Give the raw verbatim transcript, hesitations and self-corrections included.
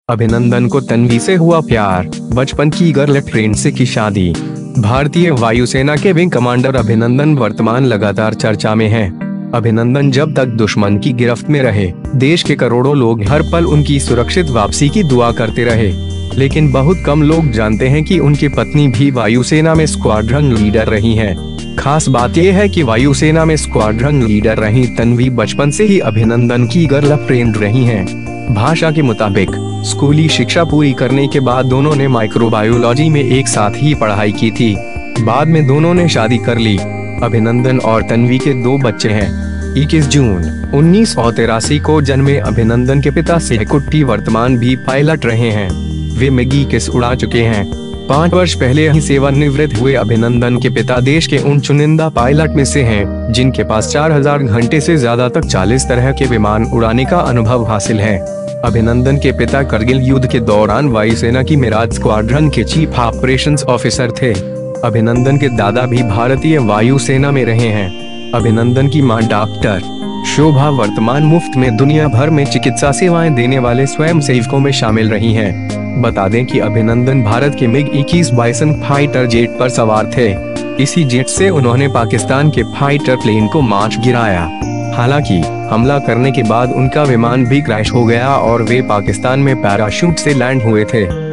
अभिनंदन को तन्वी से हुआ प्यार, बचपन की गर्लफ्रेंड से की शादी। भारतीय वायुसेना के विंग कमांडर अभिनंदन वर्तमान लगातार चर्चा में हैं। अभिनंदन जब तक दुश्मन की गिरफ्त में रहे, देश के करोड़ों लोग हर पल उनकी सुरक्षित वापसी की दुआ करते रहे। लेकिन बहुत कम लोग जानते हैं कि उनकी पत्नी भी वायुसेना में स्क्वाड्रन लीडर रही हैं। खास बात यह है कि वायुसेना में स्क्वाड्रन लीडर रही तन्वी बचपन से ही अभिनंदन की गर्लफ्रेंड रही हैं। भाषा के मुताबिक स्कूली शिक्षा पूरी करने के बाद दोनों ने माइक्रोबायोलॉजी में एक साथ ही पढ़ाई की थी। बाद में दोनों ने शादी कर ली। अभिनंदन और तन्वी के दो बच्चे हैं। इक्कीस जून उन्नीस सौ तिरासी को जन्मे अभिनंदन के पिता सेहकुट्टी वर्तमान भी पायलट रहे हैं। वे मिगी किस उड़ा चुके हैं। पाँच वर्ष पहले ही सेवानिवृत्त हुए अभिनंदन के पिता देश के उन चुनिंदा पायलट में से हैं जिनके पास चार हज़ार घंटे से ज्यादा तक चालीस तरह के विमान उड़ाने का अनुभव हासिल है। अभिनंदन के पिता करगिल युद्ध के दौरान वायुसेना की मिराज स्क्वाड्रन के चीफ ऑपरेशंस ऑफिसर थे। अभिनंदन के दादा भी भारतीय वायुसेना में रहे हैं। अभिनंदन की मां डॉक्टर शोभा वर्तमान मुफ्त में दुनिया भर में चिकित्सा सेवाएं देने वाले स्वयंसेवकों में शामिल रही हैं। बता दें कि अभिनंदन भारत के मिग इक्कीस बाइसन फाइटर जेट पर सवार थे। इसी जेट से उन्होंने पाकिस्तान के फाइटर प्लेन को मार गिराया। हालांकि हमला करने के बाद उनका विमान भी क्रैश हो गया और वे पाकिस्तान में पैराशूट से लैंड हुए थे।